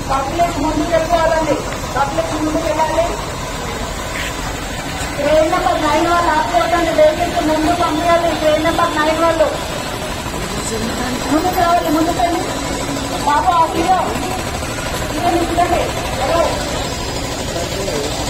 Public ముందుకు వెళ్ళాలండి. Public ముందుకు వెళ్ళాలి. ట్రైన్ నెంబర్ 9 వాళ్ళు ఆపుకోవద్దండి. వెహికల్స్ ముందు పంపించాలి. ట్రైన్ నెంబర్ 9 వాళ్ళు ముందుకు రావాలి. ముందుకెళ్ళి బాబు ఆ హీరో నిల్చండి.